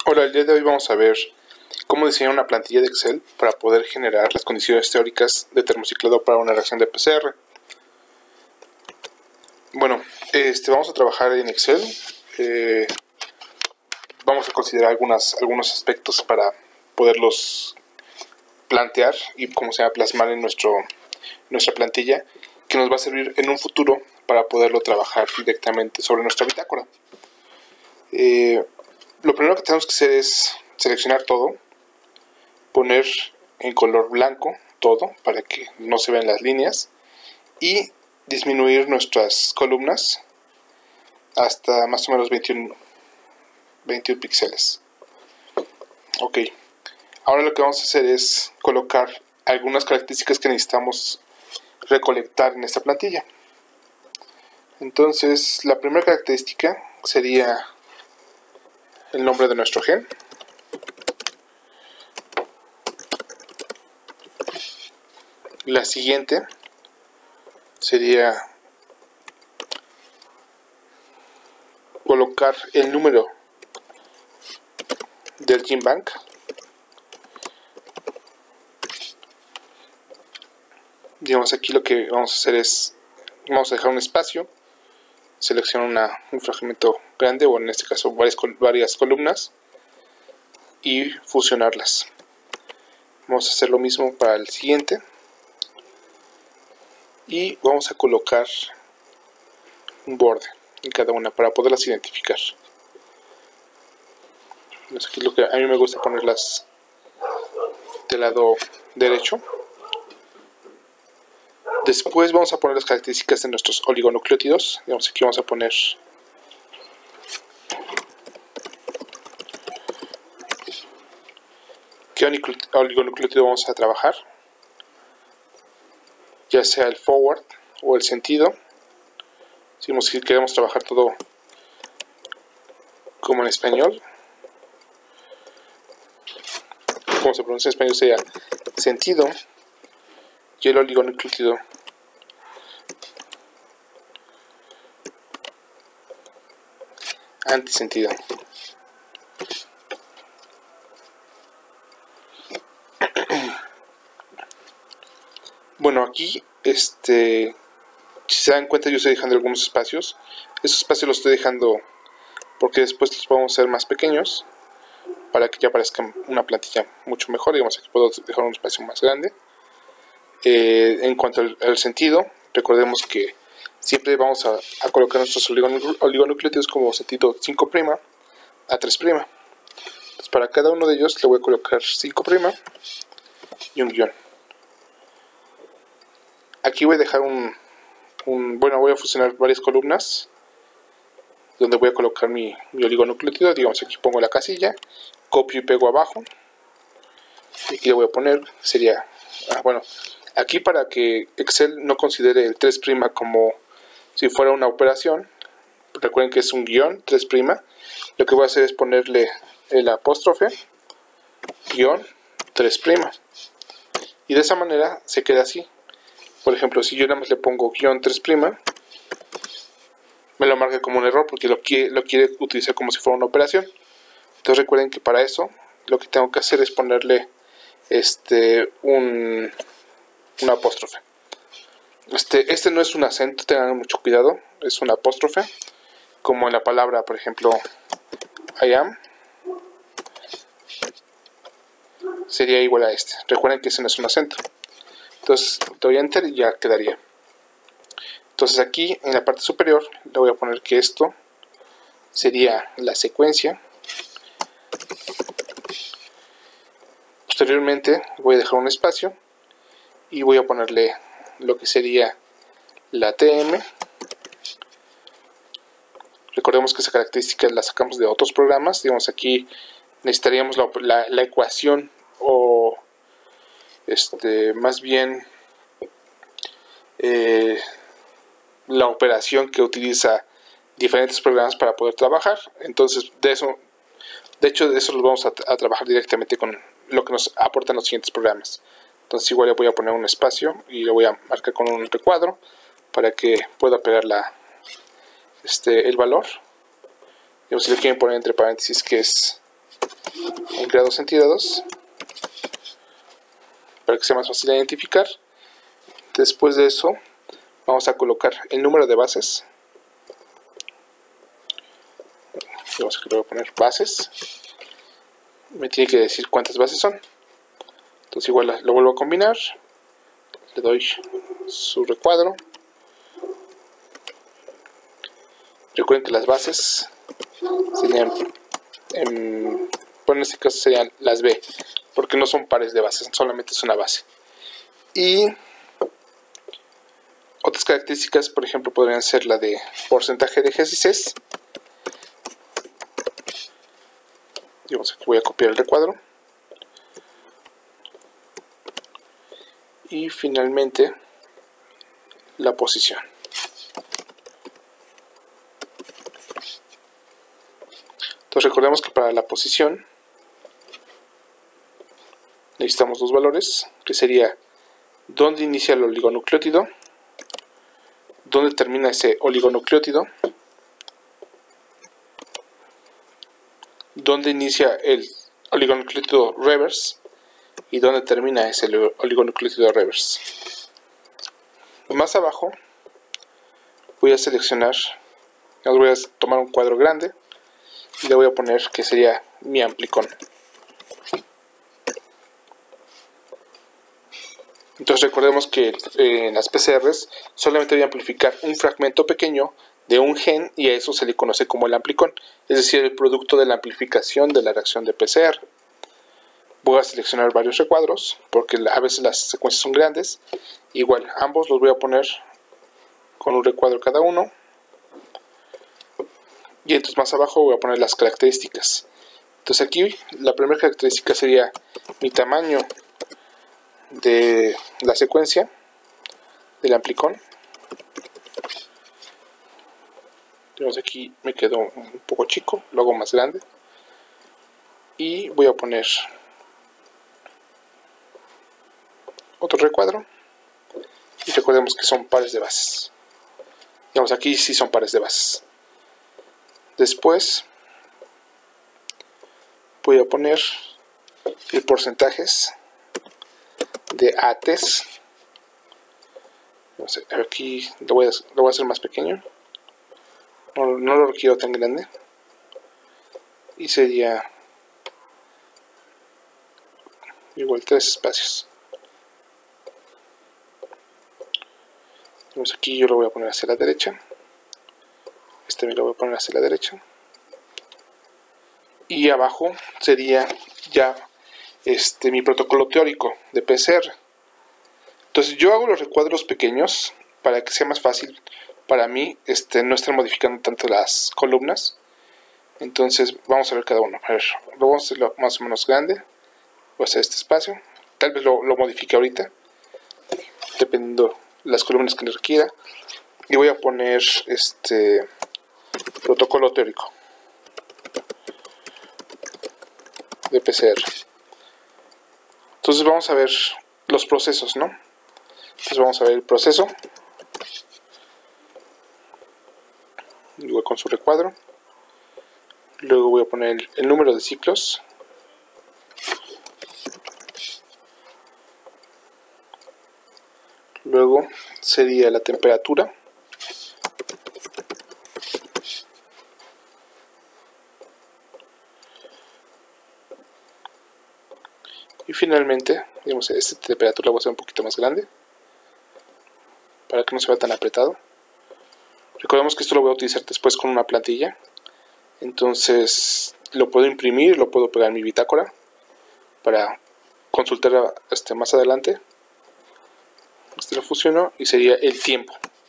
Hola, el día de hoy vamos a ver cómo diseñar una plantilla de Excel para poder generar las condiciones teóricas de termociclado para una reacción de PCR. Bueno, vamos a trabajar en Excel. Vamos a considerar algunos aspectos para poderlos plantear y plasmar en nuestra plantilla, que nos va a servir en un futuro para poderlo trabajar directamente sobre nuestra bitácora. Lo primero que tenemos que hacer es seleccionar todo, poner en color blanco todo para que no se vean las líneas y disminuir nuestras columnas hasta más o menos 21 píxeles. Ok, ahora lo que vamos a hacer es colocar algunas características que necesitamos recolectar en esta plantilla. Entonces, la primera característica sería el nombre de nuestro gen. La siguiente sería colocar el número del GenBank. Digamos, aquí lo que vamos a hacer es, vamos a dejar un espacio, seleccionar un fragmento grande, o en este caso varias columnas, y fusionarlas. Vamos a hacer lo mismo para el siguiente. Y vamos a colocar un borde en cada una para poderlas identificar. Aquí lo que a mí me gusta ponerlas del lado derecho. Después vamos a poner las características de nuestros oligonucleótidos. Digamos, aquí vamos a poner qué oligonucleótido vamos a trabajar, ya sea el forward o el sentido. Si queremos trabajar todo como en español, como se pronuncia en español sería sentido, y el oligonucleótido antisentido. Bueno, aquí si se dan cuenta, yo estoy dejando algunos espacios. Esos espacios los estoy dejando porque después los podemos hacer más pequeños para que ya parezca una plantilla mucho mejor. Digamos, aquí puedo dejar un espacio más grande. En cuanto al sentido, recordemos que siempre vamos a colocar nuestros oligonucleótidos como sentido 5' a 3'. Entonces, para cada uno de ellos le voy a colocar 5' y un guión. Aquí voy a dejar voy a fusionar varias columnas donde voy a colocar mi oligonucleótido. Digamos, aquí pongo la casilla, copio y pego abajo, y aquí le voy a poner, sería, aquí para que Excel no considere el 3' como si fuera una operación, recuerden que es un guión 3', lo que voy a hacer es ponerle el apóstrofe, guión 3', y de esa manera se queda así. Por ejemplo, si yo nada más le pongo guión 3', me lo marca como un error porque lo quiere utilizar como si fuera una operación. Entonces recuerden que para eso lo que tengo que hacer es ponerle un apóstrofe. Este no es un acento, tengan mucho cuidado, es un apóstrofe, como en la palabra, por ejemplo, I am, sería igual a este. Recuerden que ese no es un acento. Entonces doy enter y ya quedaría. Entonces aquí en la parte superior le voy a poner que esto sería la secuencia. Posteriormente voy a dejar un espacio y voy a ponerle lo que sería la TM. Recordemos que esa característica la sacamos de otros programas. Digamos, aquí necesitaríamos la ecuación, o más bien la operación que utiliza diferentes programas para poder trabajar. Entonces de hecho de eso lo vamos a trabajar directamente con lo que nos aportan los siguientes programas. Entonces igual le voy a poner un espacio y lo voy a marcar con un recuadro para que pueda pegar el valor. Si le quieren poner entre paréntesis que es en grados centígrados para que sea más fácil de identificar. Después de eso vamos a colocar el número de bases. Vamos a poner bases. Me tiene que decir cuántas bases son. Entonces igual lo vuelvo a combinar. Le doy su recuadro. Recuerden que las bases serían, bueno, en este caso serían las B, porque no son pares de bases, solamente es una base. Y otras características, por ejemplo, podrían ser la de porcentaje de G6. Digamos que voy a copiar el recuadro. Y finalmente la posición. Entonces recordemos que para la posición necesitamos dos valores, que sería dónde inicia el oligonucleótido, dónde termina ese oligonucleótido, dónde inicia el oligonucleótido reverse y dónde termina ese oligonucleótido reverse. Más abajo voy a seleccionar, voy a tomar un cuadro grande y le voy a poner que sería mi amplicón. Entonces recordemos que en las PCRs solamente voy a amplificar un fragmento pequeño de un gen y a eso se le conoce como el amplicón, es decir, el producto de la amplificación de la reacción de PCR. Voy a seleccionar varios recuadros porque a veces las secuencias son grandes. Igual, ambos los voy a poner con un recuadro cada uno. Y entonces más abajo voy a poner las características. Entonces aquí la primera característica sería mi tamaño de la secuencia del amplicón. Entonces aquí me quedó un poco chico, lo hago más grande. Y voy a poner otro recuadro. Y recordemos que son pares de bases. Digamos, aquí sí son pares de bases. Después voy a poner el porcentajes de ATs. No sé, aquí lo voy a hacer más pequeño. No lo quiero tan grande. Y sería igual 3 espacios. Vamos, aquí yo lo voy a poner hacia la derecha. Este me lo voy a poner hacia la derecha. Y abajo sería ya mi protocolo teórico de PCR. Entonces yo hago los recuadros pequeños para que sea más fácil para mí no estar modificando tanto las columnas. Entonces vamos a ver cada uno. A ver, lo vamos a hacerlo más o menos grande. Voy a hacer este espacio. Tal vez lo modifique ahorita, dependiendo de las columnas que le requiera. Y voy a poner protocolo teórico de PCR. Entonces vamos a ver los procesos, ¿no? Entonces vamos a ver el proceso. Igual con su recuadro. Luego voy a poner el número de ciclos. Luego sería la temperatura. Y finalmente, digamos, esta temperatura la voy a hacer un poquito más grande para que no se vea tan apretado. Recordemos que esto lo voy a utilizar después con una plantilla. Entonces lo puedo imprimir, lo puedo pegar en mi bitácora para consultar más adelante. Lo fusiono y sería el tiempo.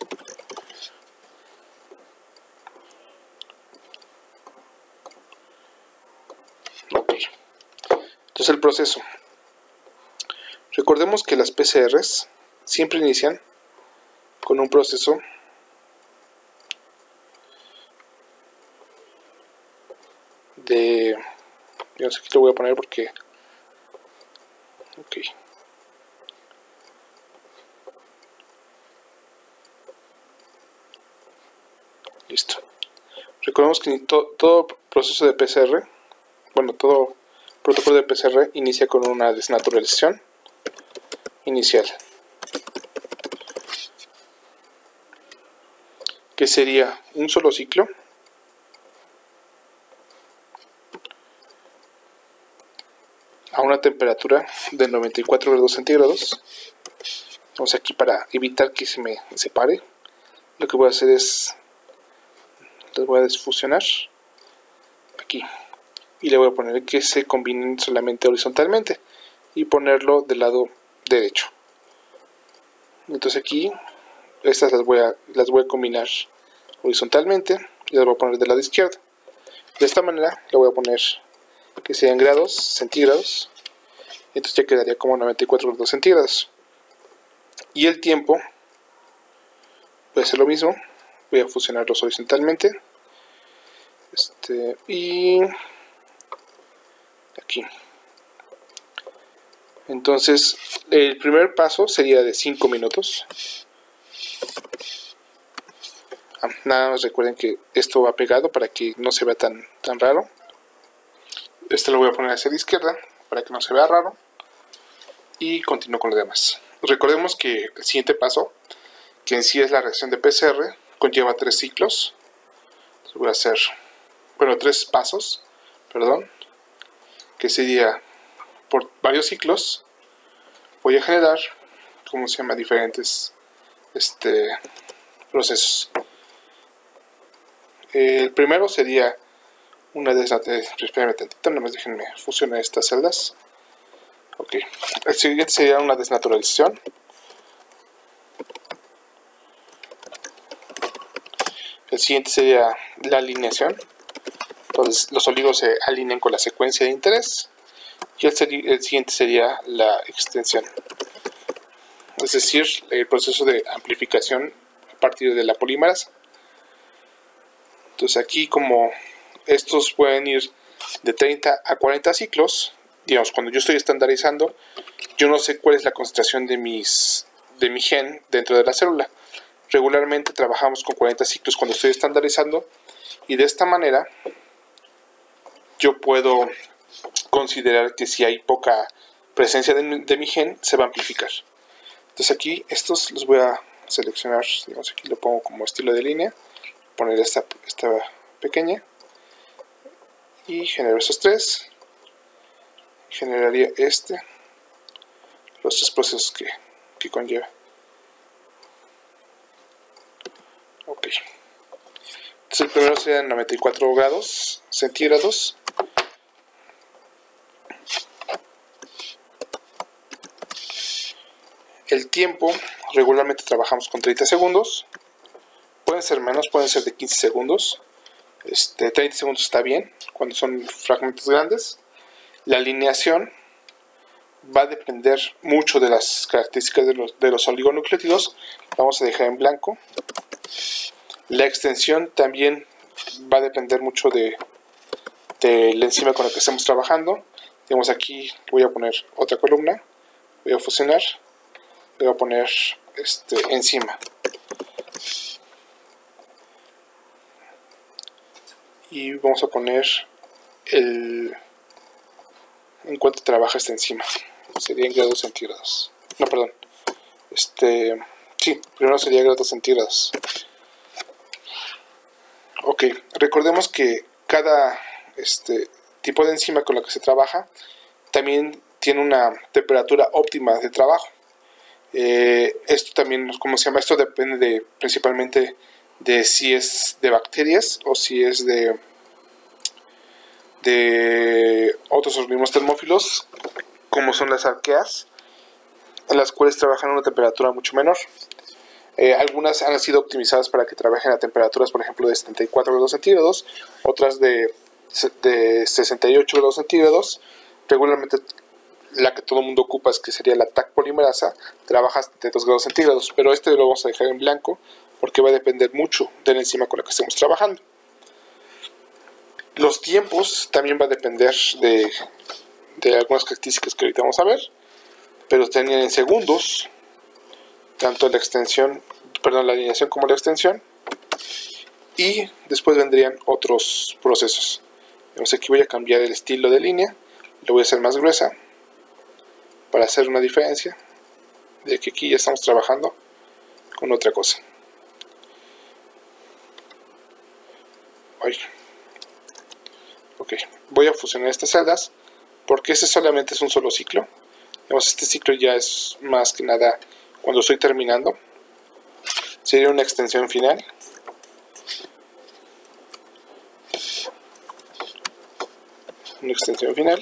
Ok. Entonces el proceso. Recordemos que las PCRs siempre inician con un proceso de... Yo no sé, aquí lo voy a poner porque... Ok. Listo. Recordemos que todo proceso de PCR, bueno, todo protocolo de PCR inicia con una desnaturalización inicial, que sería un solo ciclo a una temperatura de 94 grados centígrados. Vamos aquí, para evitar que se me separe, lo que voy a hacer es, los voy a desfusionar aquí y le voy a poner que se combinen solamente horizontalmente y ponerlo del lado derecho. Entonces aquí estas las voy a combinar horizontalmente y las voy a poner del lado izquierdo. De esta manera le voy a poner que sean grados centígrados, entonces ya quedaría como 94 grados centígrados. Y el tiempo voy a hacer lo mismo, voy a fusionarlos horizontalmente, y aquí. Entonces el primer paso sería de 5 minutos. Nada más recuerden que esto va pegado para que no se vea tan raro. Este lo voy a poner hacia la izquierda para que no se vea raro. Y continúo con lo demás. Recordemos que el siguiente paso, que en sí es la reacción de PCR, conlleva 3 ciclos. Entonces voy a hacer, 3 pasos, perdón, que sería por varios ciclos. Voy a generar, diferentes procesos. El primero sería una desnaturalización. Espérame tantito, nada más déjenme fusionar estas celdas. Ok, el siguiente sería una desnaturalización. El siguiente sería la alineación. Entonces los oligos se alinean con la secuencia de interés. Y el siguiente sería la extensión. Es decir, el proceso de amplificación a partir de la polimerasa. Entonces aquí, como estos pueden ir de 30 a 40 ciclos, digamos, cuando yo estoy estandarizando, yo no sé cuál es la concentración de mi gen dentro de la célula. Regularmente trabajamos con 40 ciclos cuando estoy estandarizando, y de esta manera yo puedo considerar que si hay poca presencia de mi gen, se va a amplificar. Entonces aquí estos los voy a seleccionar, digamos, aquí lo pongo como estilo de línea, poner esta pequeña y genero esos 3. Generaría los 3 procesos que conlleva. Ok, entonces el primero sería 94 grados centígrados. El tiempo, regularmente trabajamos con 30 segundos. Pueden ser menos, pueden ser de 15 segundos. 30 segundos está bien cuando son fragmentos grandes. La alineación va a depender mucho de las características de los oligonucleótidos. Vamos a dejar en blanco. La extensión también va a depender mucho de la enzima con la que estemos trabajando. Digamos, aquí voy a poner otra columna, voy a fusionar, voy a poner enzima. Y vamos a poner en cuánto trabaja esta enzima. Sería en grados centígrados. No, perdón. Sí, primero sería grados centígrados. Ok, recordemos que cada tipo de enzima con la que se trabaja también tiene una temperatura óptima de trabajo. Esto también, ¿cómo se llama? Esto depende principalmente de si es de bacterias o si es de otros organismos termófilos, como son las arqueas, en las cuales trabajan a una temperatura mucho menor. Algunas han sido optimizadas para que trabajen a temperaturas, por ejemplo, de 74 grados centígrados, otras de 68 grados centígrados. Regularmente la que todo el mundo ocupa, que sería la TAC polimerasa, trabaja a 72 grados centígrados, pero lo vamos a dejar en blanco porque va a depender mucho de la enzima con la que estemos trabajando. Los tiempos también va a depender de algunas características que ahorita vamos a ver, pero tenían en segundos, tanto la alineación como la extensión, y después vendrían otros procesos. Entonces aquí voy a cambiar el estilo de línea, Le voy a hacer más gruesa para hacer una diferencia de que aquí ya estamos trabajando con otra cosa. Ok, voy a fusionar estas celdas porque este solamente es un solo ciclo. Este ciclo ya es más que nada cuando estoy terminando. Sería una extensión final. Una extensión final.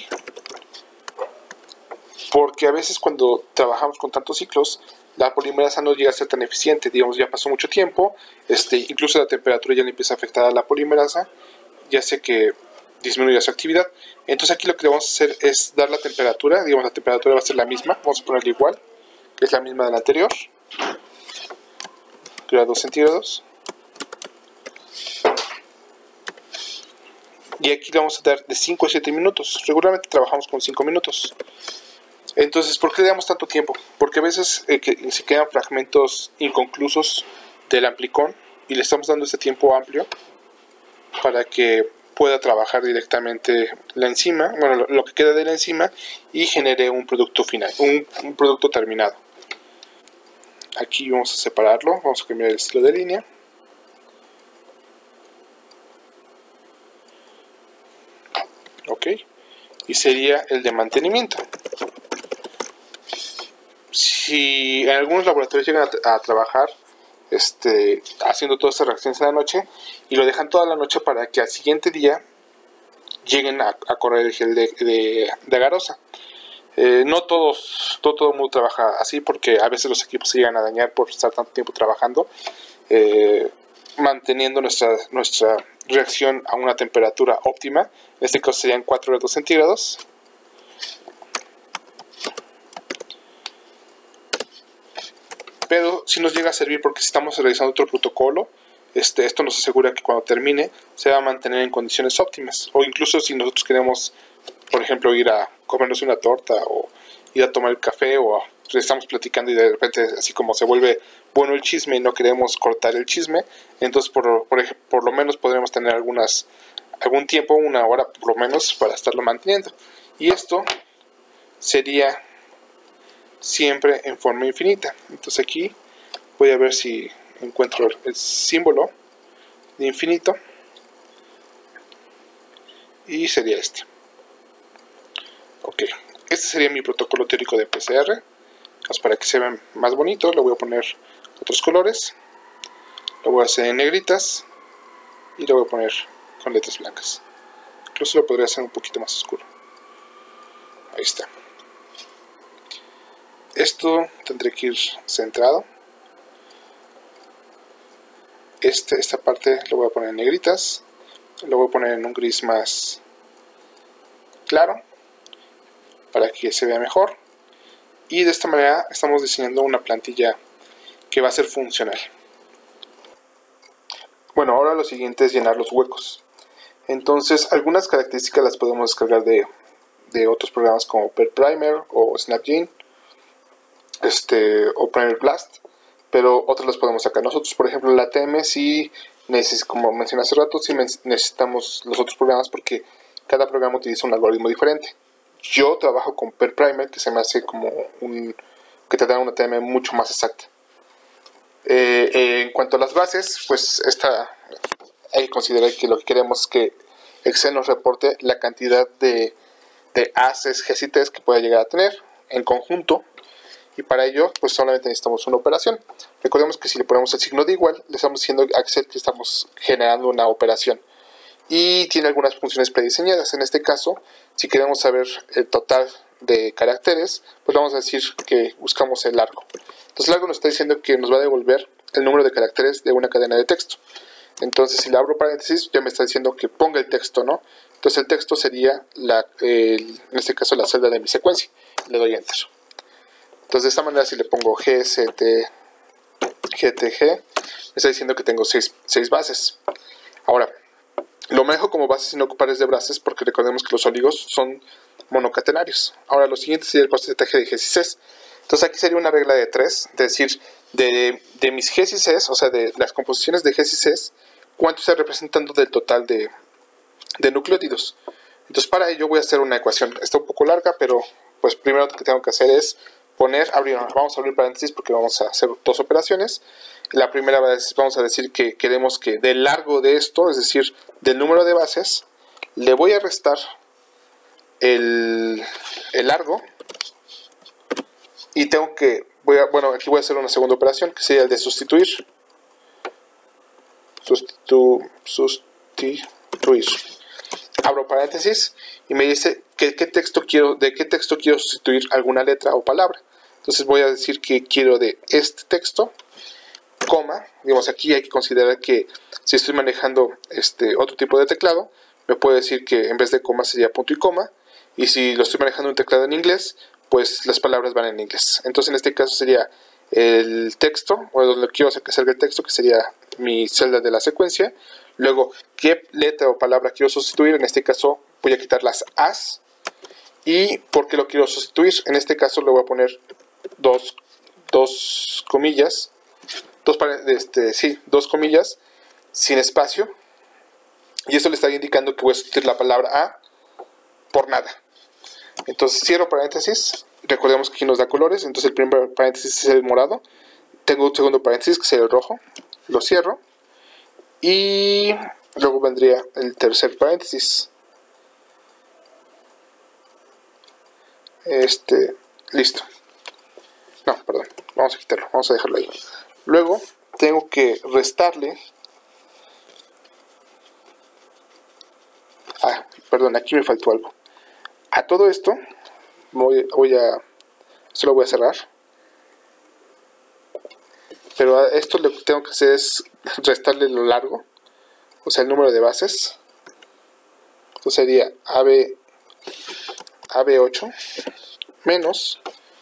Porque a veces cuando trabajamos con tantos ciclos, la polimerasa no llega a ser tan eficiente. Digamos, ya pasó mucho tiempo, incluso la temperatura ya le empieza a afectar a la polimerasa, ya sé que disminuye su actividad. Entonces aquí lo que vamos a hacer es dar la temperatura. Digamos, la temperatura va a ser la misma, vamos a ponerle igual, que es la misma de la anterior, grados centígrados. Y aquí le vamos a dar de 5 a 7 minutos. Regularmente trabajamos con 5 minutos. Entonces, ¿por qué le damos tanto tiempo? Porque a veces se quedan fragmentos inconclusos del amplicón y le estamos dando este tiempo amplio para que pueda trabajar directamente la enzima, bueno, lo que queda de la enzima, y genere un producto final, un producto terminado. Aquí vamos a separarlo, vamos a cambiar el estilo de línea. Ok, y sería el de mantenimiento. Si en algunos laboratorios llegan a trabajar haciendo todas estas reacciones en la noche y lo dejan toda la noche para que al siguiente día lleguen a correr el gel de agarosa. No todo el mundo trabaja así, porque a veces los equipos se llegan a dañar por estar tanto tiempo trabajando, manteniendo nuestra reacción a una temperatura óptima. En este caso serían 4 grados centígrados. Pero si nos llega a servir, porque si estamos realizando otro protocolo, esto nos asegura que cuando termine se va a mantener en condiciones óptimas. O incluso si nosotros queremos, por ejemplo, ir a comernos una torta o ir a tomar el café, o estamos platicando y de repente así como se vuelve bueno el chisme y no queremos cortar el chisme, entonces por lo menos podremos tener algún tiempo, una hora por lo menos, para estarlo manteniendo. Y esto sería siempre en forma infinita. Entonces aquí voy a ver si encuentro el símbolo de infinito, y sería este. Ok, este sería mi protocolo teórico de PCR. Para que se vean más bonito, le voy a poner otros colores, lo voy a hacer en negritas y lo voy a poner con letras blancas. Incluso lo podría hacer un poquito más oscuro. Ahí está. Esto tendré que ir centrado. Esta parte lo voy a poner en negritas, lo voy a poner en un gris más claro para que se vea mejor. Y de esta manera estamos diseñando una plantilla que va a ser funcional. Bueno, ahora lo siguiente es llenar los huecos. Entonces, algunas características las podemos descargar de otros programas como PerPrimer o SnapGene, o Primer Blast, pero otras las podemos sacar nosotros. Por ejemplo, la TM sí como mencioné hace rato, sí necesitamos los otros programas porque cada programa utiliza un algoritmo diferente. Yo trabajo con PerPrimer, que se me hace como que te da una TM mucho más exacta. En cuanto a las bases, pues hay que considerar que lo que queremos es que Excel nos reporte la cantidad de ACES, GCTs que pueda llegar a tener en conjunto, y para ello pues solamente necesitamos una operación. Recordemos que si le ponemos el signo de igual, le estamos diciendo a Excel que estamos generando una operación, y tiene algunas funciones prediseñadas. En este caso, si queremos saber el total de caracteres, pues vamos a decir que buscamos el largo. Entonces el largo nos está diciendo que nos va a devolver el número de caracteres de una cadena de texto. Entonces si le abro paréntesis, ya me está diciendo que ponga el texto, ¿no? Entonces el texto sería, en este caso, la celda de mi secuencia. Le doy Enter. Entonces de esta manera, si le pongo GTG, me está diciendo que tengo 6 bases. Ahora, lo manejo como bases sin ocupar es de braces, porque recordemos que los oligos son monocatenarios. Ahora lo siguiente sería el porcentaje de G y Cs. Entonces aquí sería una regla de 3, es decir, de mis G y Cs, o sea, de las composiciones de G y Cs, ¿cuánto está representando del total de nucleótidos? Entonces para ello voy a hacer una ecuación. Está un poco larga, pero pues primero lo que tengo que hacer es vamos a abrir paréntesis porque vamos a hacer dos operaciones. La primera vamos a decir que queremos que del largo de esto, es decir, del número de bases, le voy a restar el largo y tengo que, aquí voy a hacer una segunda operación que sería el de sustituir. Sustituir. Abro paréntesis y me dice de qué texto quiero sustituir alguna letra o palabra. Entonces voy a decir que quiero de este texto, coma, digamos aquí hay que considerar que si estoy manejando otro tipo de teclado, me puede decir que en vez de coma sería punto y coma, y si lo estoy manejando un teclado en inglés, pues las palabras van en inglés. Entonces en este caso sería el texto, o donde quiero que salga el texto, que sería mi celda de la secuencia. Luego, qué letra o palabra quiero sustituir. En este caso voy a quitar las as. ¿Y por qué lo quiero sustituir? En este caso le voy a poner dos comillas, dos comillas sin espacio, y esto le está indicando que voy a sustituir la palabra a por nada. Entonces cierro paréntesis, recordemos que aquí nos da colores, entonces el primer paréntesis es el morado, tengo un segundo paréntesis que sería el rojo, lo cierro, y luego vendría el tercer paréntesis. Listo. No, perdón, vamos a quitarlo, vamos a dejarlo ahí. Luego tengo que restarle. Perdón, aquí me faltó algo. A todo esto esto lo voy a cerrar. Pero a esto lo que tengo que hacer es restarle lo largo, o sea el número de bases. Entonces sería AB8 menos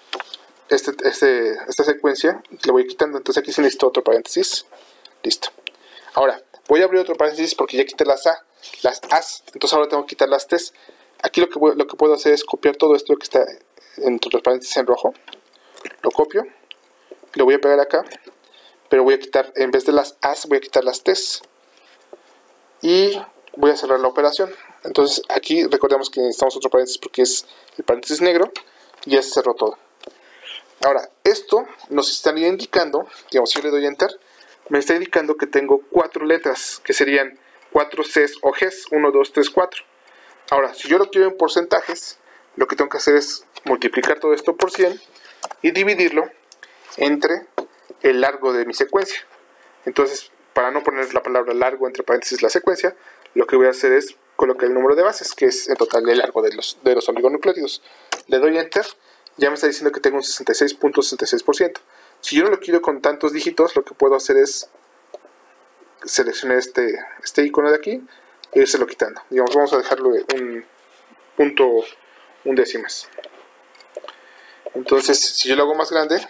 esta secuencia, le voy quitando. Entonces aquí se necesita otro paréntesis. Listo. Ahora voy a abrir otro paréntesis porque ya quité las as, entonces ahora tengo que quitar las t's. Aquí lo que puedo hacer es copiar todo esto que está entre los paréntesis en rojo, lo copio, lo voy a pegar acá, pero voy a quitar, en vez de las as, voy a quitar las t's y voy a cerrar la operación. Entonces aquí recordemos que necesitamos otro paréntesis porque es el paréntesis negro y ya se cerró todo. Ahora, esto nos estaría indicando, digamos, si yo le doy enter, me está indicando que tengo 4 letras, que serían 4 Cs o Gs, 1, 2, 3, 4. Ahora, si yo lo quiero en porcentajes, lo que tengo que hacer es multiplicar todo esto por 100 y dividirlo entre el largo de mi secuencia. Entonces, para no poner la palabra largo entre paréntesis la secuencia, lo que voy a hacer es colocar el número de bases, que es en total el largo de los oligonucleótidos. Le doy enter, ya me está diciendo que tengo un 66.66%. Si yo no lo quiero con tantos dígitos, lo que puedo hacer es seleccionar este icono de aquí e irselo quitando. Digamos, vamos a dejarlo un punto, un décimas. Entonces, si yo lo hago más grande,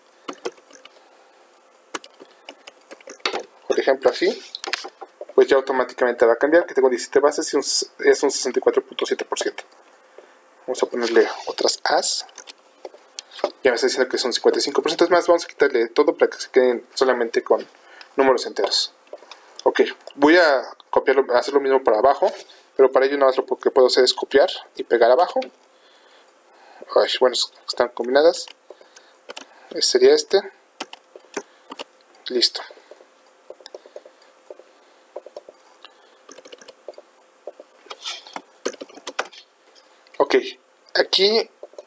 por ejemplo así, pues ya automáticamente va a cambiar, que tengo 17 bases y es un 64.7%. Vamos a ponerle otras as. Ya me está diciendo que son 55%. Es más, vamos a quitarle todo para que se queden solamente con números enteros. Ok, voy a copiarlo, hacer lo mismo para abajo, pero para ello nada más lo que puedo hacer es copiar y pegar abajo. Bueno, están combinadas. Sería listo. Ok, aquí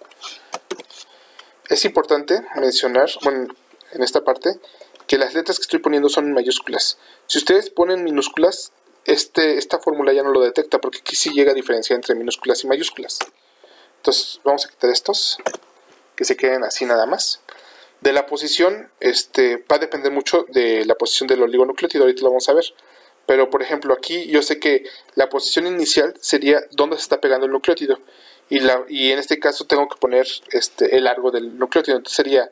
es importante mencionar, bueno, en esta parte, que las letras que estoy poniendo son mayúsculas. Si ustedes ponen minúsculas, esta fórmula ya no lo detecta, porque aquí sí llega a diferenciar entre minúsculas y mayúsculas. Entonces vamos a quitar estos, que se queden así nada más. De la posición, va a depender mucho de la posición del oligonucleótido, ahorita lo vamos a ver. Pero por ejemplo aquí yo sé que la posición inicial sería donde se está pegando el nucleótido. Y en este caso tengo que poner el largo del nucleótido. Entonces sería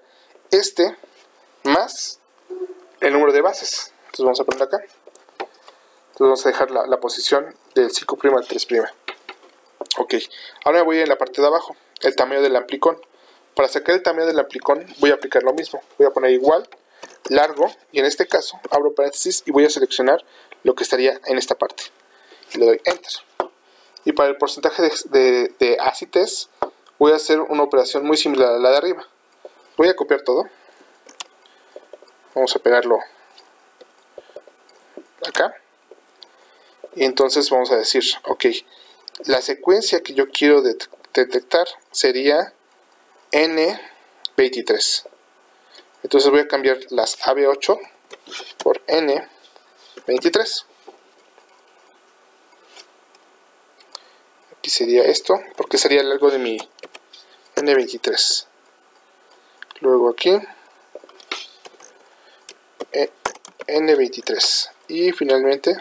más el número de bases. Entonces vamos a poner acá. Entonces vamos a dejar la posición del 5' al 3'. Ok, ahora me voy en la parte de abajo, el tamaño del amplicón. Para sacar el tamaño del amplicón voy a aplicar lo mismo. Voy a poner igual, largo, y en este caso abro paréntesis y voy a seleccionar lo que estaría en esta parte. Y le doy enter. Y para el porcentaje de acites voy a hacer una operación muy similar a la de arriba. Voy a copiar todo. Vamos a pegarlo acá. Y entonces vamos a decir, ok, la secuencia que yo quiero detectar sería N23. Entonces voy a cambiar las AB8 por N23. Aquí sería esto, porque sería el largo de mi N23. Luego aquí N23 y finalmente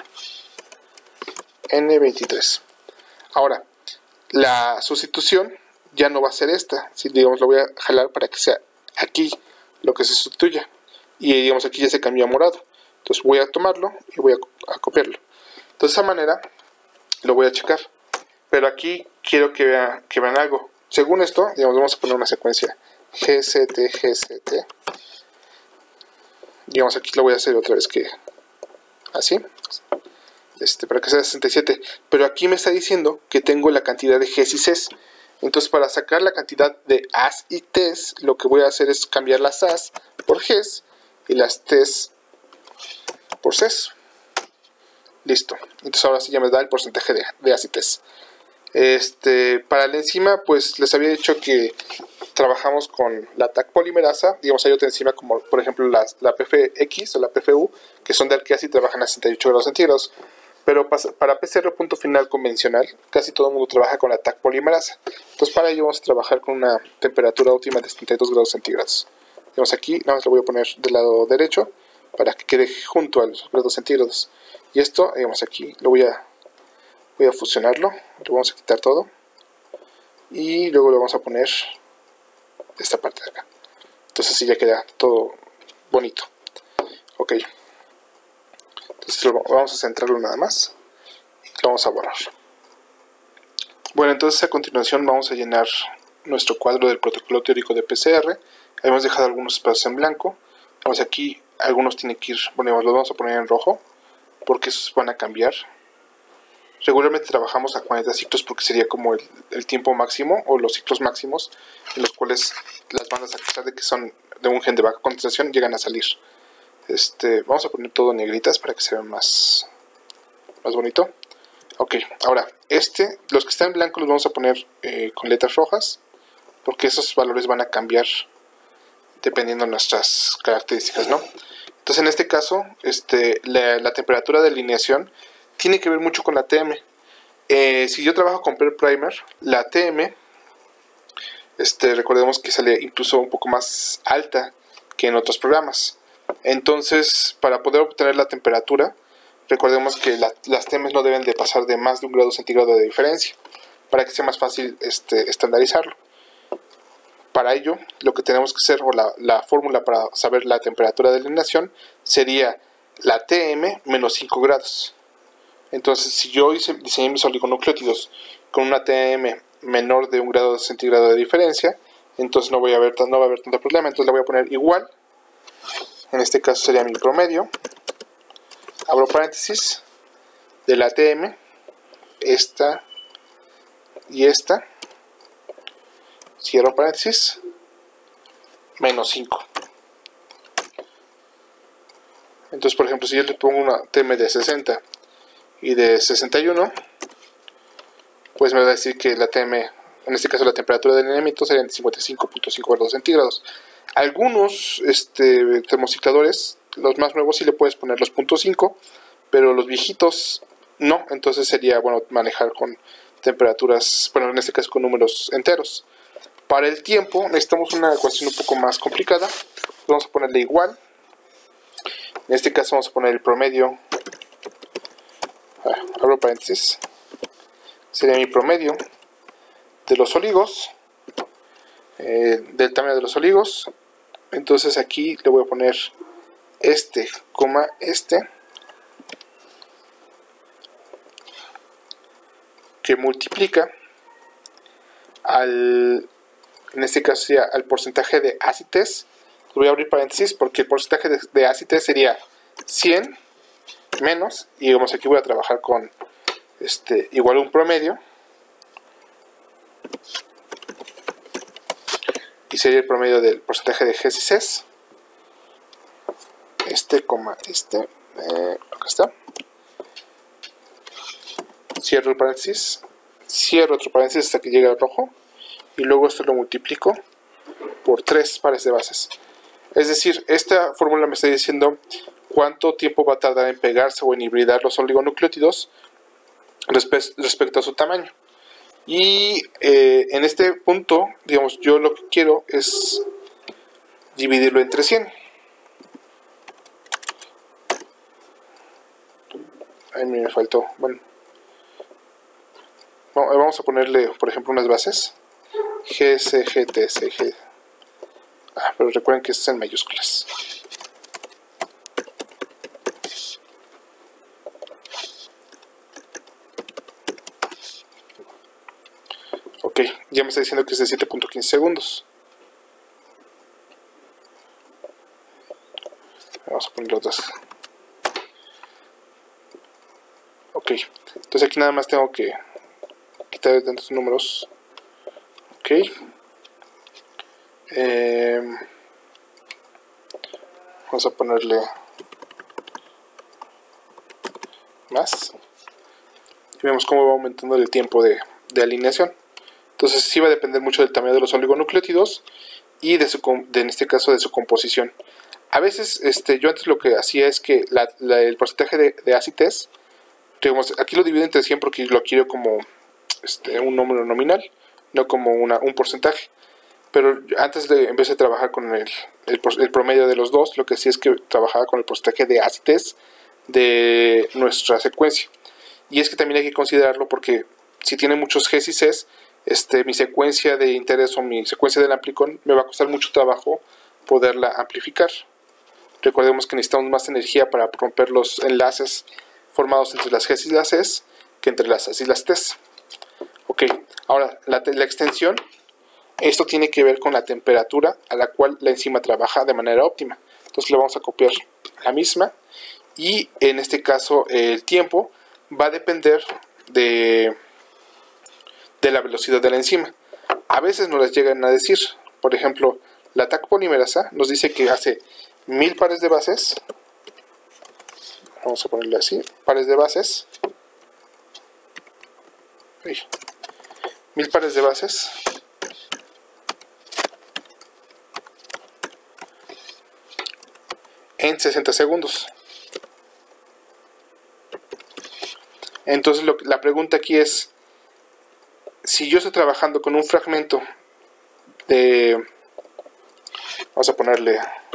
N23. Ahora, la sustitución ya no va a ser esta. Si digamos lo voy a jalar para que sea aquí lo que se sustituya. Y digamos aquí ya se cambió a morado. Entonces voy a tomarlo y voy a copiarlo. Entonces de esa manera lo voy a checar. Pero aquí quiero que vean algo. Según esto, digamos, vamos a poner una secuencia GCT. Digamos aquí lo voy a hacer otra vez que así. Para que sea 67. Pero aquí me está diciendo que tengo la cantidad de Gs y Cs. Entonces para sacar la cantidad de As y Ts, lo que voy a hacer es cambiar las As por Gs y las Ts por Cs. Listo. Entonces ahora sí ya me da el porcentaje de As y Ts. Para la enzima, pues les había dicho que trabajamos con la TAC polimerasa. Digamos, hay otra enzima como por ejemplo la PFX o la PFU, que son de alquilas y trabajan a 68 grados centígrados. Pero para PCR punto final convencional, casi todo el mundo trabaja con la TAC polimerasa. Entonces para ello vamos a trabajar con una temperatura óptima de 72 grados centígrados. Digamos aquí, nada más lo voy a poner del lado derecho para que quede junto a los grados centígrados. Y esto, digamos aquí, voy a fusionarlo, lo vamos a quitar todo y luego lo vamos a poner esta parte de acá. Entonces así ya queda todo bonito. Ok, entonces vamos a centrarlo nada más y lo vamos a borrar. Bueno, entonces a continuación vamos a llenar nuestro cuadro del protocolo teórico de PCR. Hemos dejado algunos espacios en blanco. Vamos aquí, algunos tienen que ir, bueno, los vamos a poner en rojo porque esos van a cambiar. Regularmente trabajamos a 40 ciclos porque sería como el tiempo máximo o los ciclos máximos en los cuales las bandas, a pesar de que son de un gen de baja concentración, llegan a salir. Vamos a poner todo en negritas para que se vea más bonito. Ok, ahora los que están en blanco los vamos a poner con letras rojas porque esos valores van a cambiar dependiendo de nuestras características, ¿no? Entonces en este caso la temperatura de alineación tiene que ver mucho con la TM. Si yo trabajo con Per Primer, la TM, recordemos que sale incluso un poco más alta que en otros programas. Entonces, para poder obtener la temperatura, recordemos que las TMs no deben de pasar de más de 1 grado centígrado de diferencia, para que sea más fácil estandarizarlo. Para ello, lo que tenemos que hacer, o la fórmula para saber la temperatura de alineación, sería la TM menos 5 grados. Entonces, si yo diseñé mis oligonucleótidos con una TM menor de 1 grado centígrado de diferencia, entonces no va a haber tanto problema. Entonces le voy a poner igual. En este caso sería mi promedio. Abro paréntesis. De la TM, esta y esta. Cierro paréntesis. Menos 5. Entonces, por ejemplo, si yo le pongo una TM de 60 y de 61, pues me va a decir que la TM, en este caso la temperatura del alineamiento, sería de 55.5 grados centígrados. Algunos termocicladores, los más nuevos, sí le puedes poner los 0.5, pero los viejitos no. Entonces sería bueno manejar con temperaturas, bueno, en este caso con números enteros. Para el tiempo necesitamos una ecuación un poco más complicada. Vamos a ponerle igual. En este caso vamos a poner el promedio. Abro paréntesis. Sería mi promedio de los oligos, del tamaño de los oligos. Entonces aquí le voy a poner que multiplica en este caso sería al porcentaje de ACTs. Voy a abrir paréntesis porque el porcentaje de ACTs sería 100 menos, y digamos aquí voy a trabajar con igual un promedio, y sería el promedio del porcentaje de Gs y Cs. Acá está. Cierro el paréntesis, cierro otro paréntesis hasta que llegue al rojo, y luego esto lo multiplico por 3 pares de bases. Es decir, esta fórmula me está diciendo cuánto tiempo va a tardar en pegarse o en hibridar los oligonucleótidos respecto a su tamaño. Y en este punto, digamos, yo lo que quiero es dividirlo entre 100. Ahí me faltó, bueno. Vamos a ponerle, por ejemplo, unas bases. GC, GTC, G. Pero recuerden que esto es en mayúsculas. Ok, ya me está diciendo que es de 7.15 segundos. Vamos a poner otras. Ok, entonces aquí nada más tengo que quitar de tantos números. Ok. Vamos a ponerle más. Y vemos cómo va aumentando el tiempo de alineación. Entonces sí va a depender mucho del tamaño de los oligonucleótidos y en este caso de su composición. A veces yo antes lo que hacía es que el porcentaje de ACTs, digamos, aquí lo divido entre 100 porque lo quiero como un número nominal, no como un porcentaje. Pero antes empecé a trabajar con el promedio de los dos, lo que sí es que trabajaba con el porcentaje de ACTs de nuestra secuencia. Y es que también hay que considerarlo porque si tiene muchos Gs y Cs, mi secuencia de interés o mi secuencia del amplicón me va a costar mucho trabajo poderla amplificar. Recordemos que necesitamos más energía para romper los enlaces formados entre las Gs y las Cs que entre las As y las Ts. Ok, ahora la extensión, esto tiene que ver con la temperatura a la cual la enzima trabaja de manera óptima. Entonces le vamos a copiar la misma y en este caso el tiempo va a depender de la velocidad de la enzima. A veces nos las llegan a decir, por ejemplo, la TAC polimerasa nos dice que hace 1000 pares de bases, vamos a ponerle así, pares de bases, 1000 pares de bases en 60 segundos. Entonces la pregunta aquí es, si yo estoy trabajando con un fragmento de, vamos a ponerle,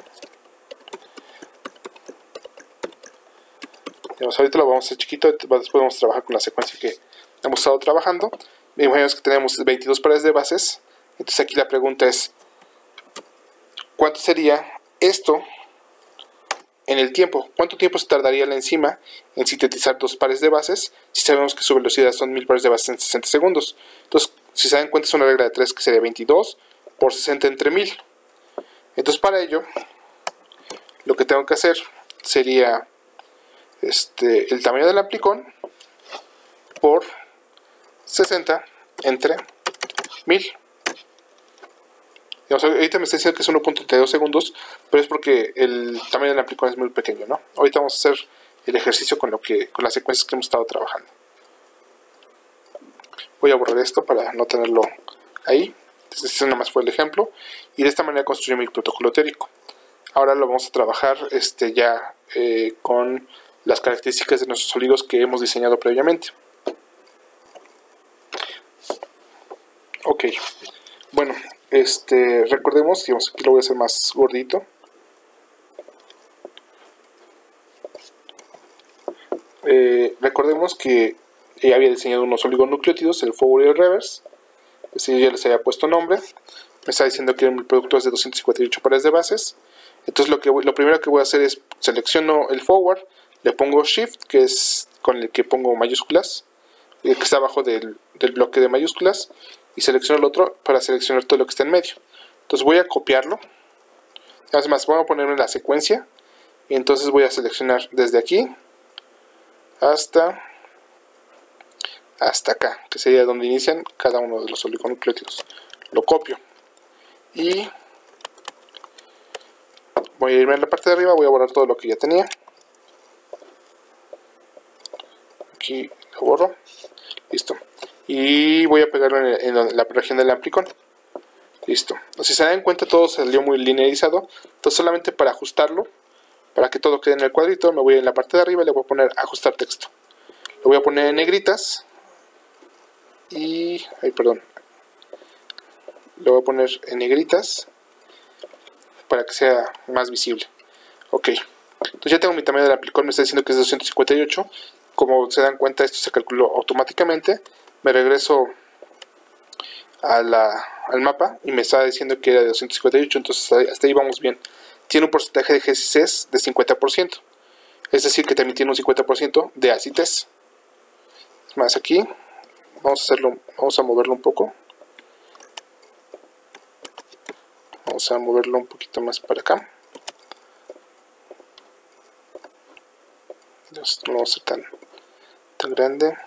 digamos, ahorita lo vamos a hacer chiquito, después vamos a trabajar con la secuencia que hemos estado trabajando. Imaginemos que tenemos 22 pares de bases, entonces aquí la pregunta es, ¿cuánto sería esto en el tiempo? ¿Cuánto tiempo se tardaría la enzima en sintetizar 2 pares de bases si sabemos que su velocidad son 1000 pares de bases en 60 segundos? Entonces, si se dan cuenta, es una regla de 3 que sería 22 por 60 entre 1000. Entonces, para ello, lo que tengo que hacer sería el tamaño del amplicón por 60 entre 1000. Digamos, ahorita me está diciendo que es 1.32 segundos, pero es porque el tamaño del amplicón es muy pequeño, ¿no? Ahorita vamos a hacer el ejercicio con las secuencias que hemos estado trabajando. Voy a borrar esto para no tenerlo ahí. Entonces, este nada más fue el ejemplo. Y de esta manera construyo mi protocolo teórico. Ahora lo vamos a trabajar ya con las características de nuestros sólidos que hemos diseñado previamente. Ok. Bueno, recordemos, digamos, aquí lo voy a hacer más gordito. Recordemos que había diseñado unos oligonucleótidos, el forward y el reverse. Así ya les había puesto nombre. Me está diciendo que el producto es de 258 pares de bases. Entonces lo primero que voy a hacer es selecciono el forward, le pongo shift, que es con el que pongo mayúsculas, que está abajo del bloque de mayúsculas, y selecciono el otro para seleccionar todo lo que está en medio. Entonces voy a copiarlo. Además, voy a ponerme la secuencia y entonces voy a seleccionar desde aquí hasta acá, que sería donde inician cada uno de los oligonucleótidos. Lo copio Y voy a irme a la parte de arriba, voy a borrar todo lo que ya tenía. Aquí lo borro. Listo. Y voy a pegarlo en la región del amplicón. Listo. Si se dan cuenta, todo salió muy linealizado. Entonces, solamente para ajustarlo, para que todo quede en el cuadrito, me voy a ir en la parte de arriba y le voy a poner ajustar texto. Lo voy a poner en negritas. Y... ay, perdón. Lo voy a poner en negritas para que sea más visible. Ok. Entonces ya tengo mi tamaño del amplicón, me está diciendo que es 258. Como se dan cuenta, esto se calculó automáticamente. Me regreso al mapa y me estaba diciendo que era de 258, entonces hasta ahí vamos bien. Tiene un porcentaje de GCCs de 50%, es decir que también tiene un 50% de acid test. Es más, aquí vamos a moverlo un poco. Vamos a moverlo un poquito más para acá. No va a ser tan grande.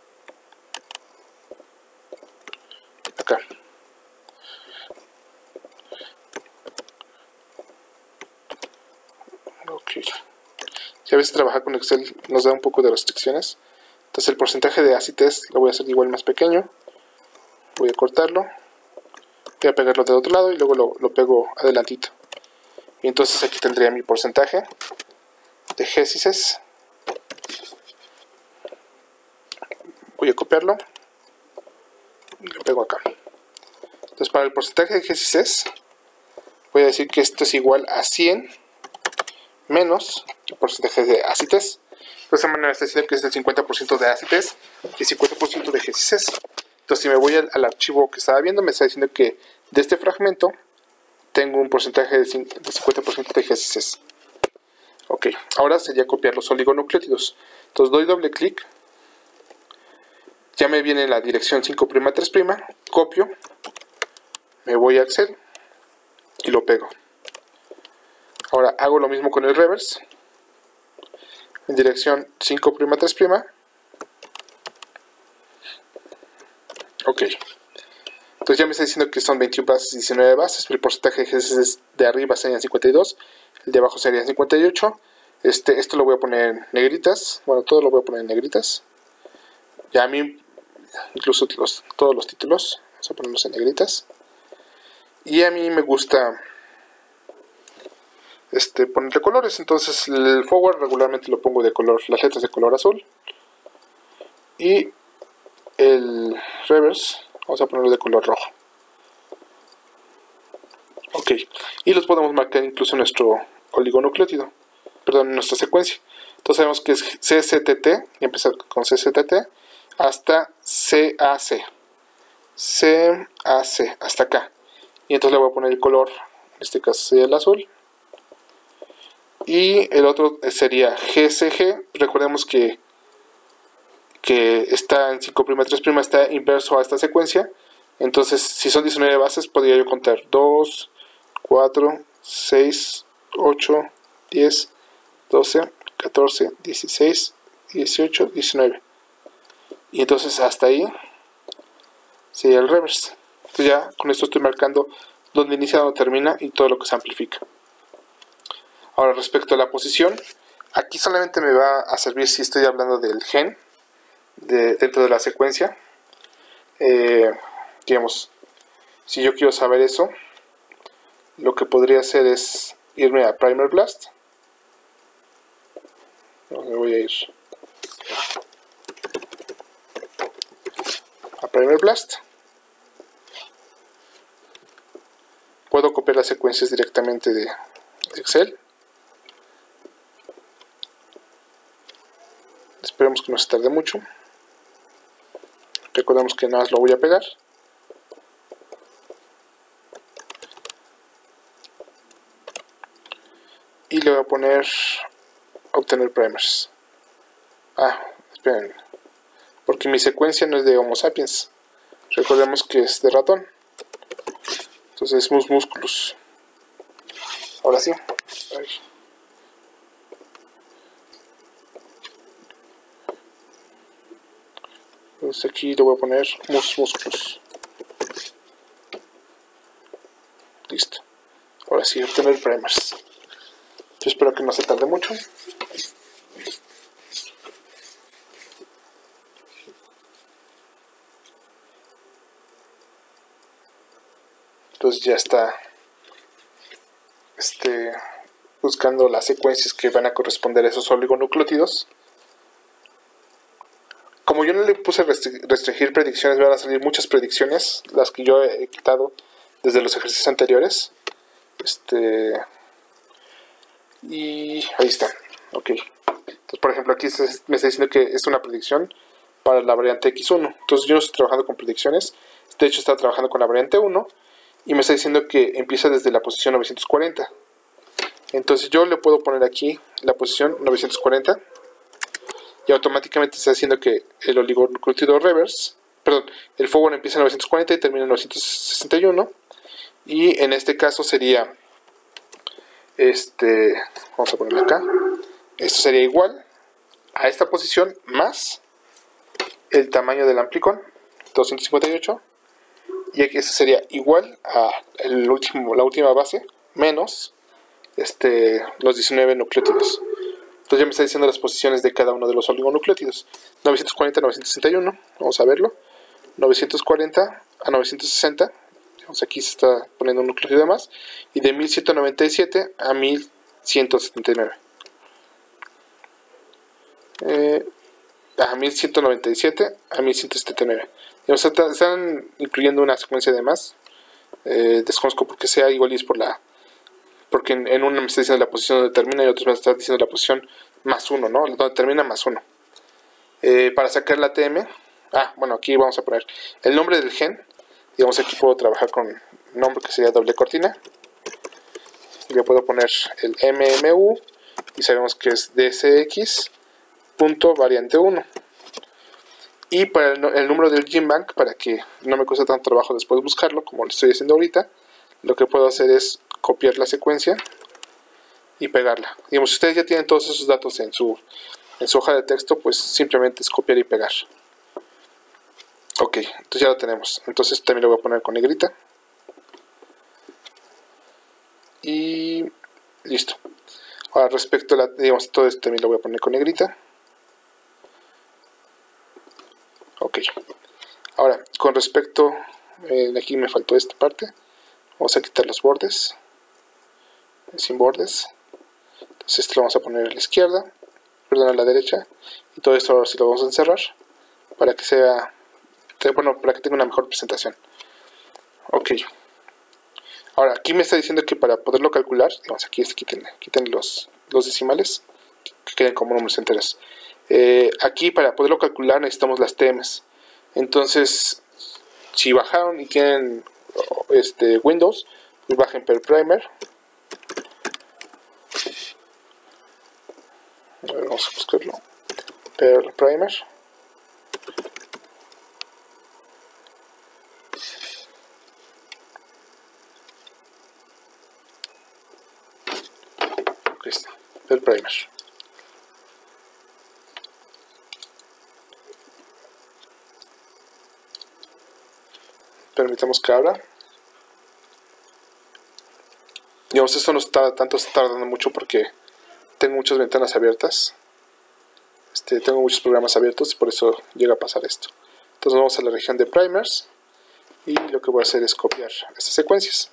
Acá. Ok. Si a veces trabajar con Excel nos da un poco de restricciones. Entonces el porcentaje de acid test lo voy a hacer igual más pequeño. Voy a cortarlo. Voy a pegarlo del otro lado y luego lo pego adelantito. Y entonces aquí tendría mi porcentaje de GCCs. Voy a copiarlo y lo pego acá. Entonces para el porcentaje de GCCs voy a decir que esto es igual a 100 menos el porcentaje de acid test. De esa manera está diciendo que es el 50% de acid test y 50% de GCCs. Entonces si me voy al archivo que estaba viendo, me está diciendo que de este fragmento tengo un porcentaje de 50% de GCCs. Ok, ahora sería copiar los oligonucleótidos. Entonces doy doble clic. Ya me viene la dirección 5'3', copio, me voy a Excel y lo pego. Ahora hago lo mismo con el reverse, en dirección 5'3'. Ok, entonces ya me está diciendo que son 21 bases, 19 bases, pero el porcentaje de GCCs de arriba serían 52, el de abajo serían 58. Esto lo voy a poner en negritas, bueno, todo lo voy a poner en negritas. Ya a mí, incluso todos los títulos, vamos a ponerlos en negritas. Y a mí me gusta ponerle colores, entonces el forward regularmente lo pongo de color, las letras de color azul. Y el reverse vamos a ponerlo de color rojo. Ok, y los podemos marcar incluso en nuestro oligonucleótido, perdón, en nuestra secuencia. Entonces sabemos que es CCTT, y empezar con CCTT hasta CAC. CAC, hasta acá. Y entonces le voy a poner el color, en este caso sería el azul. Y el otro sería GCG, recordemos que está en 5'3', está inverso a esta secuencia. Entonces, si son 19 bases, podría yo contar 2, 4, 6, 8, 10, 12, 14, 16, 18, 19. Y entonces hasta ahí sería el reverse. Entonces ya con esto estoy marcando donde inicia, donde termina y todo lo que se amplifica. Ahora respecto a la posición, aquí solamente me va a servir si estoy hablando del gen dentro de la secuencia. Digamos, si yo quiero saber eso, lo que podría hacer es irme a Primer Blast. Me voy a ir a Primer Blast. Puedo copiar las secuencias directamente de Excel. Esperemos que no se tarde mucho. Recordemos que nada más lo voy a pegar. Y le voy a poner obtener primers. Esperen, porque mi secuencia no es de Homo sapiens. Recordemos que es de ratón. Entonces es musculus. Ahora sí. A ver. Entonces aquí le voy a poner musculus. Listo. Ahora sí, obtener primers. Yo espero que no se tarde mucho. Entonces ya está buscando las secuencias que van a corresponder a esos oligonucleótidos. Como yo no le puse restringir predicciones, me van a salir muchas predicciones, las que yo he quitado desde los ejercicios anteriores. Y ahí está. Ok. Entonces, por ejemplo, aquí me está diciendo que es una predicción para la variante X1. Entonces yo no estoy trabajando con predicciones. De hecho, está trabajando con la variante 1. Y me está diciendo que empieza desde la posición 940. Entonces yo le puedo poner aquí la posición 940. Y automáticamente está diciendo que el oligonucleótido reverse, perdón, el forward empieza en 940 y termina en 961. Y en este caso sería, vamos a ponerlo acá. Esto sería igual a esta posición más el tamaño del amplicón, 258. Y aquí esto sería igual a la última base menos los 19 nucleótidos. Entonces ya me está diciendo las posiciones de cada uno de los oligonucleótidos. 940 a 961, vamos a verlo. 940 a 960, digamos aquí se está poniendo un nucleótido más. Y de 1197 a 1179. A 1197 a 1179. Digamos, están incluyendo una secuencia de más. Desconozco por qué sea, igual y es porque en una me está diciendo la posición donde termina y otros me está diciendo la posición más 1, ¿no? Donde termina más 1. Para sacar la TM, bueno, aquí vamos a poner el nombre del gen. Digamos, aquí puedo trabajar con un nombre que sería doble cortina. Yo puedo poner el MMU y sabemos que es DSX.variante 1. Y para el número del GenBank, para que no me cueste tanto trabajo después buscarlo, como lo estoy haciendo ahorita, lo que puedo hacer es copiar la secuencia y pegarla. Digamos, si ustedes ya tienen todos esos datos en su hoja de texto, pues simplemente es copiar y pegar. Ok, entonces ya lo tenemos. Entonces también lo voy a poner con negrita. Y listo. Ahora respecto a digamos, todo esto también lo voy a poner con negrita. Ok. Ahora, con respecto, aquí me faltó esta parte. Vamos a quitar los bordes. Sin bordes. Entonces este lo vamos a poner a la izquierda, perdón, a la derecha. Y todo esto ahora sí lo vamos a encerrar para que sea, bueno, para que tenga una mejor presentación. Ok. Ahora, aquí me está diciendo que para poderlo calcular, digamos, aquí quiten los decimales, que queden como números enteros. Aquí para poderlo calcular necesitamos las TMs. Entonces, si bajaron y tienen Windows, pues bajen per primer. A ver, vamos a buscarlo. Per primer. Aquí está, per primer. Permitamos que abra. Digamos, esto no está tardando mucho porque tengo muchas ventanas abiertas. Tengo muchos programas abiertos y por eso llega a pasar esto. Entonces vamos a la región de primers y lo que voy a hacer es copiar estas secuencias.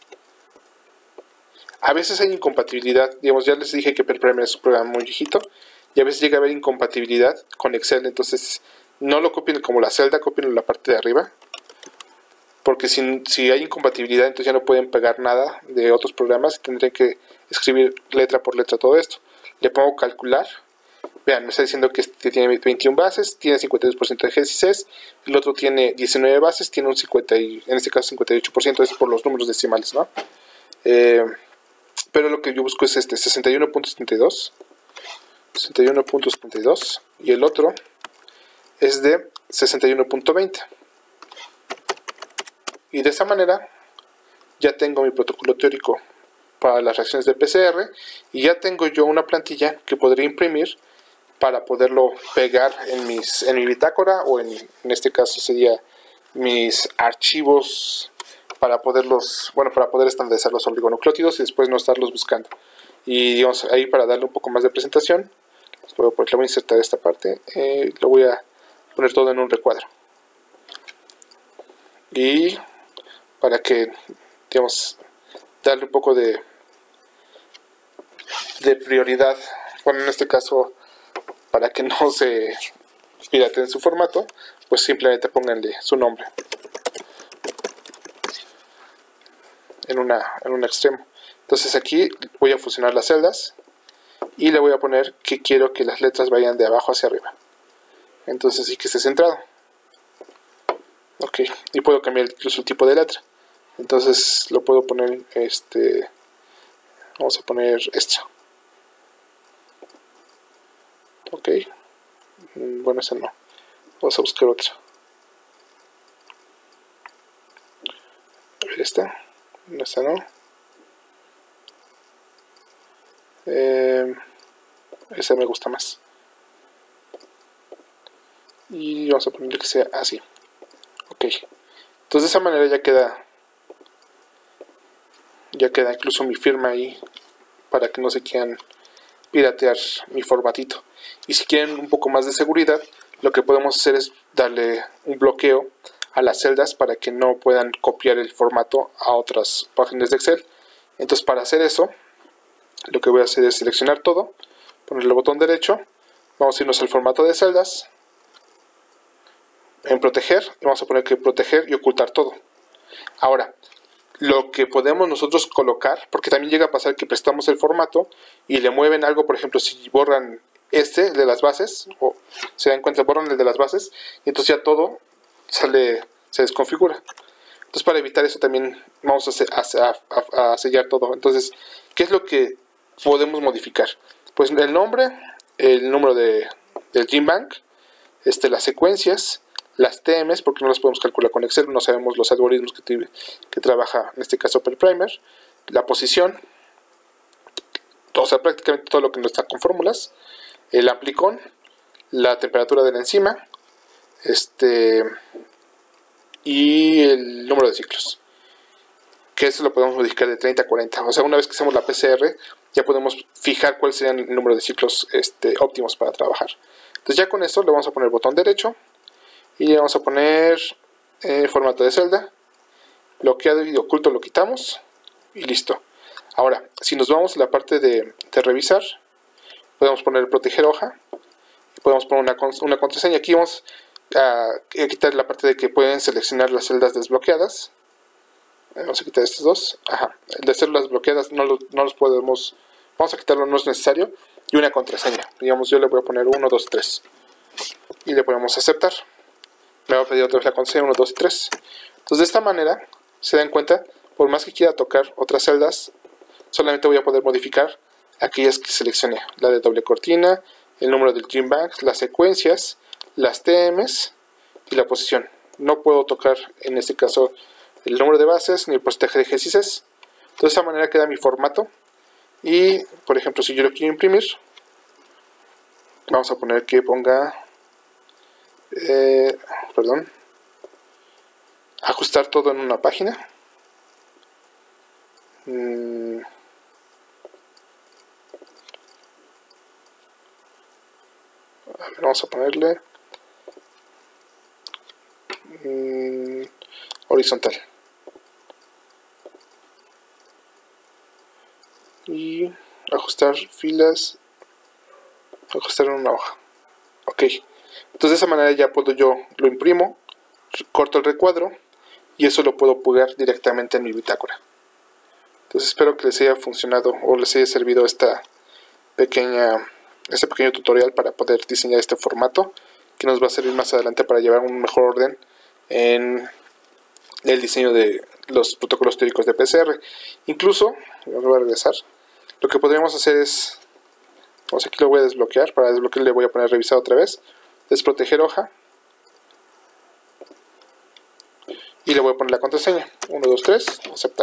A veces hay incompatibilidad, digamos, ya les dije que PerPrimer es un programa muy viejito y a veces llega a haber incompatibilidad con Excel, entonces no lo copien como la celda, copien la parte de arriba, porque si hay incompatibilidad entonces ya no pueden pegar nada de otros programas y tendrían que escribir letra por letra todo esto. Le pongo calcular. Vean, me está diciendo que este tiene 21 bases, tiene 52% de GCCs, el otro tiene 19 bases, tiene un 50 y en este caso 58%, es por los números decimales, ¿no? Pero lo que yo busco es 61.72 y el otro es de 61.20. Y de esa manera ya tengo mi protocolo teórico para las reacciones de PCR y ya tengo yo una plantilla que podría imprimir para poderlo pegar en mi bitácora o en este caso sería mis archivos para poderlos, bueno, para poder estandarizar los oligonucleótidos y después no estarlos buscando. Y digamos, ahí para darle un poco más de presentación, le voy a insertar esta parte, lo voy a poner todo en un recuadro. Y para que, digamos, darle un poco de prioridad, bueno, en este caso, para que no se pirate en su formato, pues simplemente pónganle su nombre en un extremo. Entonces aquí voy a fusionar las celdas y le voy a poner que quiero que las letras vayan de abajo hacia arriba. Entonces sí que esté centrado. Ok, y puedo cambiar incluso el tipo de letra. Entonces lo puedo poner, vamos a poner extra. Ok, bueno, esa no. Vamos a buscar otra. A ver, esta no. Esa me gusta más. Y vamos a ponerle que sea así. Ok, entonces de esa manera ya queda incluso mi firma ahí, para que no se quieran piratear mi formatito. Y si quieren un poco más de seguridad, lo que podemos hacer es darle un bloqueo a las celdas para que no puedan copiar el formato a otras páginas de Excel. Entonces, para hacer eso, lo que voy a hacer es seleccionar todo, ponerle el botón derecho, vamos a irnos al formato de celdas, en proteger, y vamos a poner que proteger y ocultar todo. Ahora, lo que podemos nosotros colocar, porque también llega a pasar que prestamos el formato y le mueven algo, por ejemplo, si borran el de las bases, o se dan cuenta, borran el de las bases, y entonces ya todo se desconfigura. Entonces, para evitar eso también vamos a sellar todo. Entonces, ¿qué es lo que podemos modificar? Pues el nombre, el número del GenBank, las secuencias, las TMs, porque no las podemos calcular con Excel, no sabemos los algoritmos que trabaja en este caso OpenPrimer, la posición, o sea, prácticamente todo lo que no está con fórmulas, el amplicón, la temperatura de la enzima, y el número de ciclos, que eso lo podemos modificar de 30 a 40. O sea, una vez que hacemos la PCR, ya podemos fijar cuál sería el número de ciclos óptimos para trabajar. Entonces ya con esto le vamos a poner el botón derecho y le vamos a poner formato de celda, bloqueado y oculto lo quitamos y listo. Ahora, si nos vamos a la parte de revisar, podemos poner proteger hoja, podemos poner una contraseña. Aquí vamos a quitar la parte de que pueden seleccionar las celdas desbloqueadas. Vamos a quitar estos dos. El de células bloqueadas no los podemos, vamos a quitarlo, no es necesario. Y una contraseña, digamos, yo le voy a poner 1, 2, 3 y le ponemos aceptar. Me va a pedir otra vez la contraseña 1, 2 y 3. Entonces de esta manera, se dan cuenta, por más que quiera tocar otras celdas, solamente voy a poder modificar aquellas que seleccioné, la de doble cortina, el número del GenBank, las secuencias, las TMs y la posición. No puedo tocar en este caso el número de bases ni el porcentaje de ejercicios. De esta manera queda mi formato. Y por ejemplo, si yo lo quiero imprimir, vamos a poner que ponga ajustar todo en una página. A ver, vamos a ponerle horizontal y ajustar filas, ajustar en una hoja. Ok, entonces de esa manera ya puedo, yo lo imprimo, corto el recuadro y eso lo puedo pegar directamente en mi bitácora. Entonces espero que les haya funcionado o les haya servido este pequeño tutorial para poder diseñar este formato, que nos va a servir más adelante para llevar un mejor orden en el diseño de los protocolos teóricos de PCR. Incluso, voy a regresar, lo que podríamos hacer es, vamos, aquí lo voy a desbloquear, para desbloquear le voy a poner revisar otra vez, desproteger hoja, y le voy a poner la contraseña, 1, 2, 3, aceptar.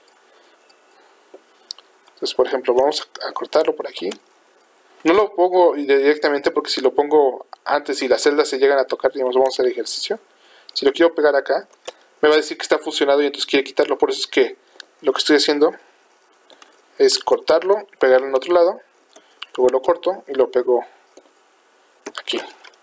Entonces, por ejemplo, vamos a cortarlo por aquí. No lo pongo directamente porque si lo pongo antes y las celdas se llegan a tocar, digamos, vamos a hacer ejercicio. Si lo quiero pegar acá, me va a decir que está fusionado y entonces quiere quitarlo. Por eso es que lo que estoy haciendo es cortarlo, pegarlo en otro lado, luego lo corto y lo pego aquí.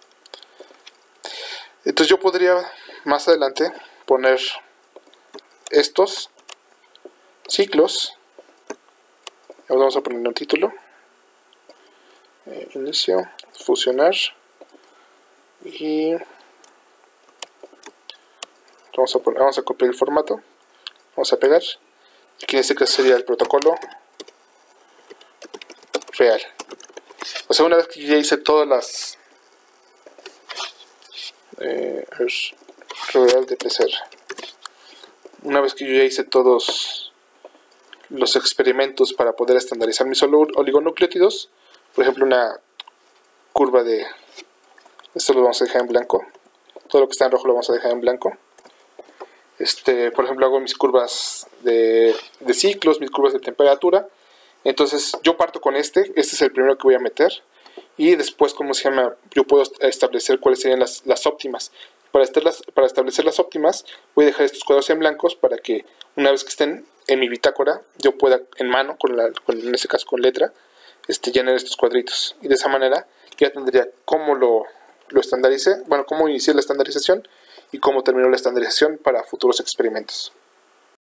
Entonces yo podría más adelante poner estos ciclos. Vamos a ponerle un título, inicio, fusionar, y vamos a copiar el formato, vamos a pegar. Aquí en este caso sería el protocolo real. O sea, una vez que ya hice todas las real de PCR, una vez que yo ya hice todos los experimentos para poder estandarizar mis oligonucleótidos, por ejemplo una curva de esto lo vamos a dejar en blanco, todo lo que está en rojo lo vamos a dejar en blanco. Por ejemplo, hago mis curvas de ciclos, mis curvas de temperatura. Entonces yo parto con este es el primero que voy a meter, y después, ¿cómo se llama? Yo puedo establecer cuáles serían las óptimas. Para establecer las óptimas voy a dejar estos cuadros en blancos para que una vez que estén en mi bitácora yo pueda en mano, en este caso con letra, llenar estos cuadritos, y de esa manera ya tendría cómo lo estandaricé, bueno, cómo inicié la estandarización y cómo terminó la estandarización para futuros experimentos.